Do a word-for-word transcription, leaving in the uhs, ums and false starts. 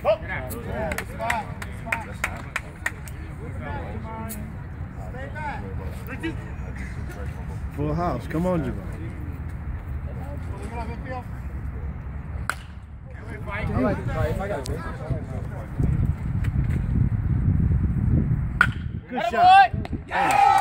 Full house. Come on, Jamari. I like to fight. I got to win. Good shot. Yeah!